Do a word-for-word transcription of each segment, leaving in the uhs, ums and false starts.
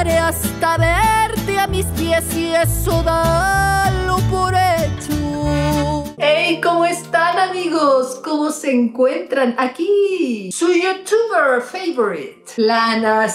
amaré hasta verte a mis pies y eso dalo por hecho. ¡Hey! ¿Cómo están, amigos? ¿Cómo se encuentran? Aquí su youtuber favorite, la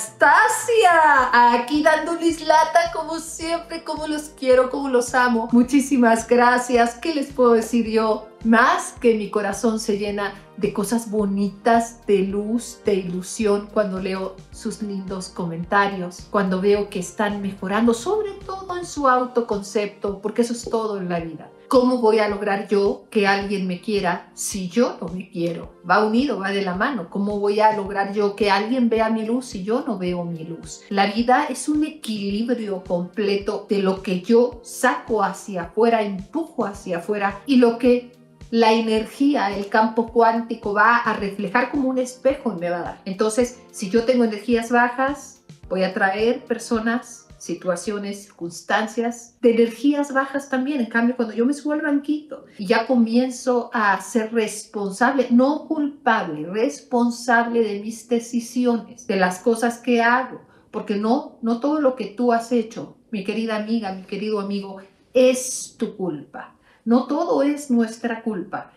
Anastasia, aquí dándoles lata como siempre, como los quiero, como los amo. Muchísimas gracias. ¿Qué les puedo decir yo? Más que mi corazón se llena de cosas bonitas, de luz, de ilusión cuando leo sus lindos comentarios, cuando veo que están mejorando, sobre todo en su autoconcepto, porque eso es todo en la vida. ¿Cómo voy a lograr yo que alguien me quiera si yo no me quiero? Va unido, va de la mano. ¿Cómo voy a lograr yo que alguien vea mi luz si yo no veo mi luz? La vida es un equilibrio completo de lo que yo saco hacia afuera, empujo hacia afuera y lo que la energía, el campo cuántico va a reflejar como un espejo y me va a dar. Entonces, si yo tengo energías bajas, voy a traer personas, situaciones, circunstancias de energías bajas también. En cambio, cuando yo me subo al banquito y ya comienzo a ser responsable, no culpable, responsable de mis decisiones, de las cosas que hago, porque no, no todo lo que tú has hecho, mi querida amiga, mi querido amigo, es tu culpa. No todo es nuestra culpa.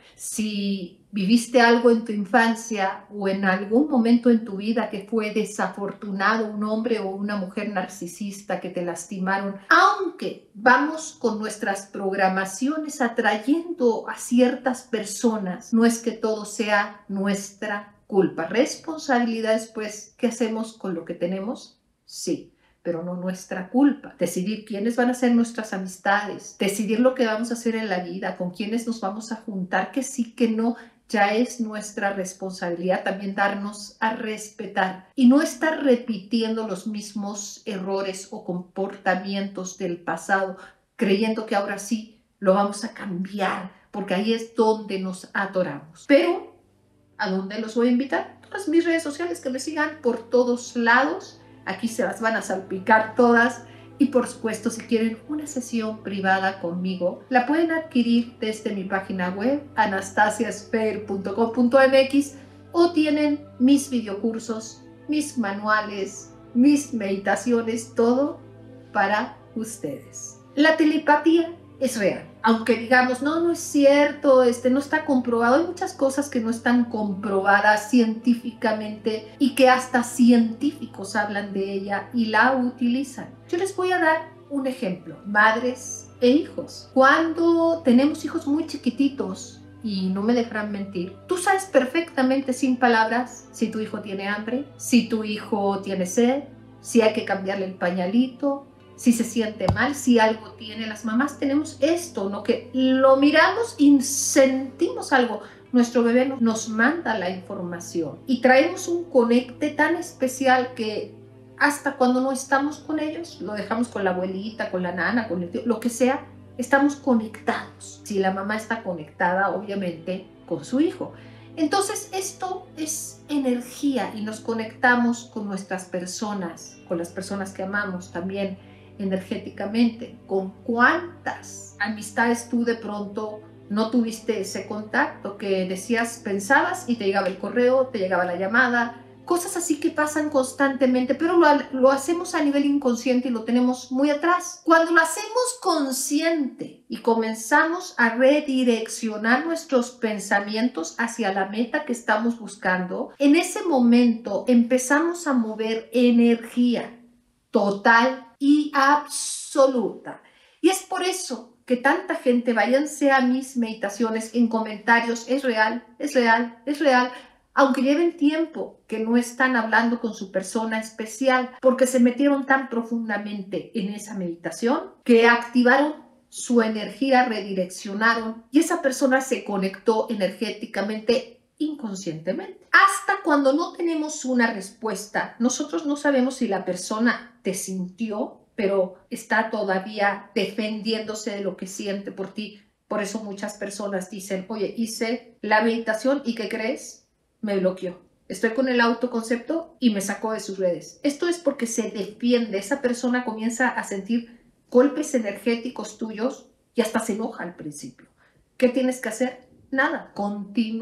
Si viviste algo en tu infancia o en algún momento en tu vida que fue desafortunado, un hombre o una mujer narcisista que te lastimaron, aunque vamos con nuestras programaciones atrayendo a ciertas personas, no es que todo sea nuestra culpa. Responsabilidades, pues, ¿qué hacemos con lo que tenemos? Sí, pero no nuestra culpa. Decidir quiénes van a ser nuestras amistades, decidir lo que vamos a hacer en la vida, con quiénes nos vamos a juntar, que sí, que no, ya es nuestra responsabilidad. También darnos a respetar y no estar repitiendo los mismos errores o comportamientos del pasado, creyendo que ahora sí lo vamos a cambiar, porque ahí es donde nos atoramos. Pero, ¿a dónde los voy a invitar? Todas mis redes sociales, que me sigan por todos lados. Aquí se las van a salpicar todas y por supuesto si quieren una sesión privada conmigo la pueden adquirir desde mi página web anastasia sphere punto com punto m x o tienen mis videocursos, mis manuales, mis meditaciones, todo para ustedes. La telepatía es real, aunque digamos, no, no es cierto, este no está comprobado. Hay muchas cosas que no están comprobadas científicamente y que hasta científicos hablan de ella y la utilizan. Yo les voy a dar un ejemplo, madres e hijos. Cuando tenemos hijos muy chiquititos, y no me dejarán mentir, tú sabes perfectamente sin palabras si tu hijo tiene hambre, si tu hijo tiene sed, si hay que cambiarle el pañalito, si se siente mal, si algo tiene. Las mamás tenemos esto, ¿no? Que lo miramos y sentimos algo. Nuestro bebé nos manda la información y traemos un conecte tan especial que hasta cuando no estamos con ellos, lo dejamos con la abuelita, con la nana, con el tío, lo que sea, estamos conectados. Si la mamá está conectada, obviamente, con su hijo. Entonces, esto es energía y nos conectamos con nuestras personas, con las personas que amamos también energéticamente. ¿Con cuántas amistades tú de pronto no tuviste ese contacto que decías, pensabas y te llegaba el correo, te llegaba la llamada? Cosas así que pasan constantemente, pero lo, lo hacemos a nivel inconsciente y lo tenemos muy atrás. Cuando lo hacemos consciente y comenzamos a redireccionar nuestros pensamientos hacia la meta que estamos buscando, en ese momento empezamos a mover energía total y absoluta. Y es por eso que tanta gente, váyanse a mis meditaciones en comentarios, es real, es real, es real, aunque lleven tiempo que no están hablando con su persona especial, porque se metieron tan profundamente en esa meditación que activaron su energía, redireccionaron y esa persona se conectó energéticamente inconscientemente. Hasta cuando no tenemos una respuesta, nosotros no sabemos si la persona te sintió, pero está todavía defendiéndose de lo que siente por ti. Por eso muchas personas dicen, oye, hice la meditación y ¿qué crees? Me bloqueó. Estoy con el autoconcepto y me sacó de sus redes. Esto es porque se defiende. Esa persona comienza a sentir golpes energéticos tuyos y hasta se enoja al principio. ¿Qué tienes que hacer? Nada, continuar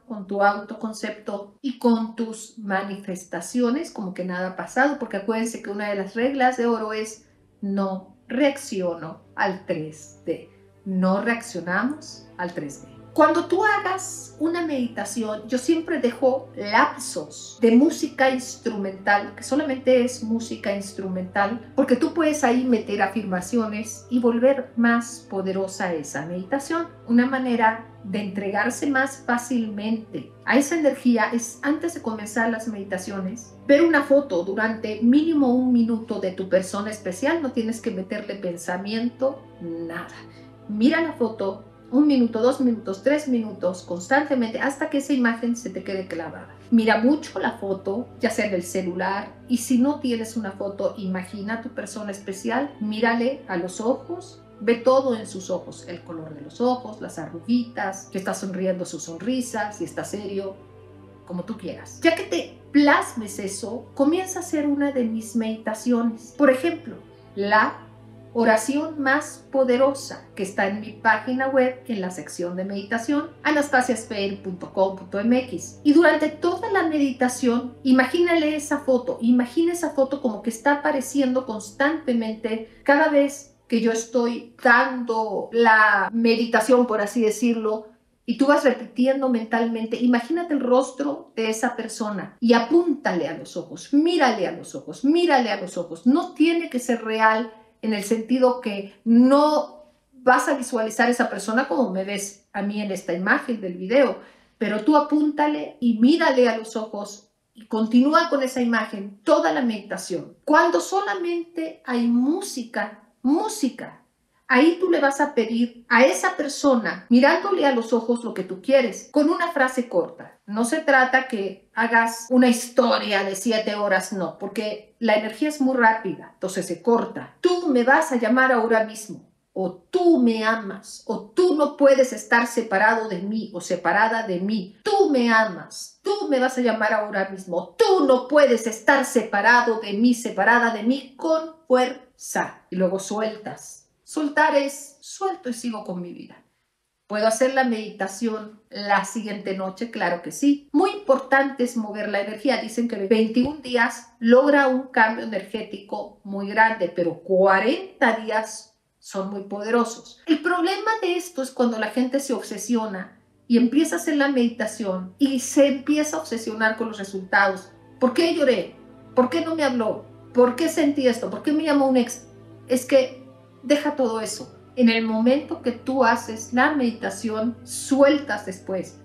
con tu autoconcepto y con tus manifestaciones, como que nada ha pasado, porque acuérdense que una de las reglas de oro es no reacciono al tres D. No reaccionamos al tres D. Cuando tú hagas una meditación, yo siempre dejo lapsos de música instrumental, que solamente es música instrumental, porque tú puedes ahí meter afirmaciones y volver más poderosa esa meditación. Una manera de entregarse más fácilmente a esa energía es, antes de comenzar las meditaciones, ver una foto durante mínimo un minuto de tu persona especial. No tienes que meterle pensamiento, nada. Mira la foto, un minuto, dos minutos, tres minutos, constantemente, hasta que esa imagen se te quede clavada. Mira mucho la foto, ya sea en el celular, y si no tienes una foto, imagina a tu persona especial, mírale a los ojos, ve todo en sus ojos, el color de los ojos, las arruguitas, que está sonriendo su sonrisa, si está serio, como tú quieras. Ya que te plasmes eso, comienza a hacer una de mis meditaciones. Por ejemplo, la oración más poderosa, que está en mi página web en la sección de meditación, anastasia sfer punto com punto m x. Y durante toda la meditación, imagínale esa foto, imagina esa foto como que está apareciendo constantemente cada vez que yo estoy dando la meditación, por así decirlo, y tú vas repitiendo mentalmente. Imagínate el rostro de esa persona y apúntale a los ojos, mírale a los ojos, mírale a los ojos. No tiene que ser real, en el sentido que no vas a visualizar esa persona como me ves a mí en esta imagen del video, pero tú apúntale y mírale a los ojos y continúa con esa imagen toda la meditación. Cuando solamente hay música, música, ahí tú le vas a pedir a esa persona, mirándole a los ojos, lo que tú quieres, con una frase corta. No se trata que hagas una historia de siete horas, no, porque la energía es muy rápida, entonces se corta. Tú me vas a llamar ahora mismo, o tú me amas, o tú no puedes estar separado de mí o separada de mí. Tú me amas, tú me vas a llamar ahora mismo, tú no puedes estar separado de mí, separada de mí, con fuerza. Y luego sueltas. Soltar es suelto y sigo con mi vida. ¿Puedo hacer la meditación la siguiente noche? Claro que sí. Muy importante es mover la energía. Dicen que veintiún días logra un cambio energético muy grande, pero cuarenta días son muy poderosos. El problema de esto es cuando la gente se obsesiona y empieza a hacer la meditación y se empieza a obsesionar con los resultados. ¿Por qué lloré? ¿Por qué no me habló? ¿Por qué sentí esto? ¿Por qué me llamó un ex? Es que deja todo eso. En el momento que tú haces la meditación, sueltas después.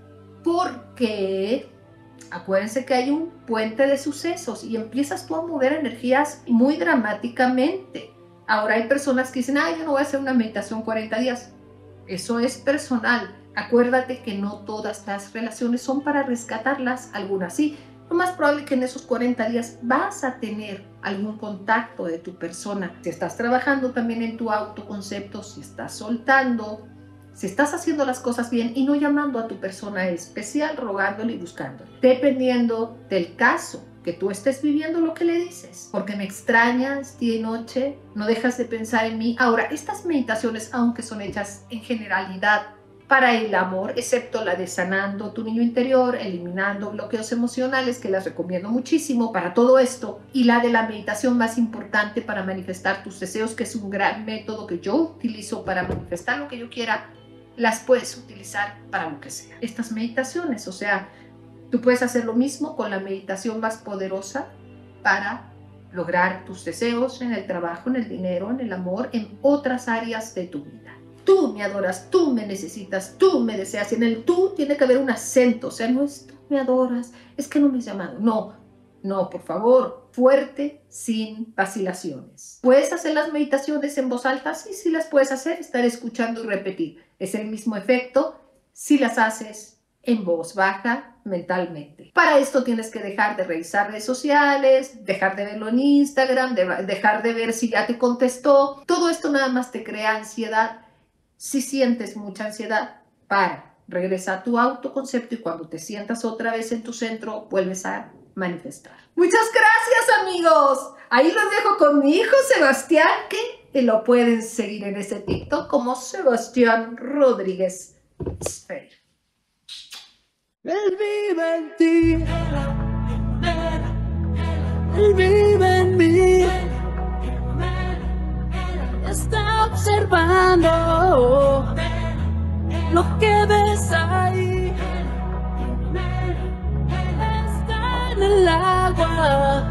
Porque acuérdense que hay un puente de sucesos y empiezas tú a mover energías muy dramáticamente. Ahora hay personas que dicen, ah, yo no voy a hacer una meditación cuarenta días. Eso es personal. Acuérdate que no todas las relaciones son para rescatarlas, algunas sí. Lo más probable es que en esos cuarenta días vas a tener algún contacto de tu persona. Si estás trabajando también en tu autoconcepto, si estás soltando, si estás haciendo las cosas bien y no llamando a tu persona especial, rogándole y buscándole. Dependiendo del caso que tú estés viviendo, lo que le dices. Porque me extrañas día y noche, no dejas de pensar en mí. Ahora, estas meditaciones, aunque son hechas en generalidad para el amor, excepto la de sanando tu niño interior, eliminando bloqueos emocionales, que las recomiendo muchísimo para todo esto, y la de la meditación más importante para manifestar tus deseos, que es un gran método que yo utilizo para manifestar lo que yo quiera, las puedes utilizar para lo que sea. Estas meditaciones, o sea, tú puedes hacer lo mismo con la meditación más poderosa para lograr tus deseos en el trabajo, en el dinero, en el amor, en otras áreas de tu vida. Tú me adoras, tú me necesitas, tú me deseas. Y en el tú tiene que haber un acento. O sea, no es tú me adoras, es que no me has llamado. No, no, por favor, fuerte, sin vacilaciones. ¿Puedes hacer las meditaciones en voz alta? Sí, sí las puedes hacer, estar escuchando y repetir. Es el mismo efecto si las haces en voz baja mentalmente. Para esto tienes que dejar de revisar redes sociales, dejar de verlo en Instagram, de, dejar de ver si ya te contestó. Todo esto nada más te crea ansiedad. Si sientes mucha ansiedad, para, regresa a tu autoconcepto y cuando te sientas otra vez en tu centro, vuelves a manifestar. Muchas gracias, amigos. Ahí los dejo con mi hijo Sebastián, que lo pueden seguir en ese TikTok como Sebastián Rodríguez Sfer. Él vive en ti, Él vive en mí, está observando lo que ves ahí, está en el agua,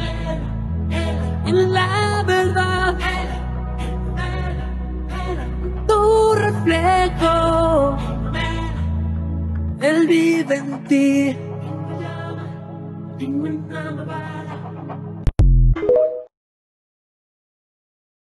en la verdad, tu reflejo. Él vive en ti.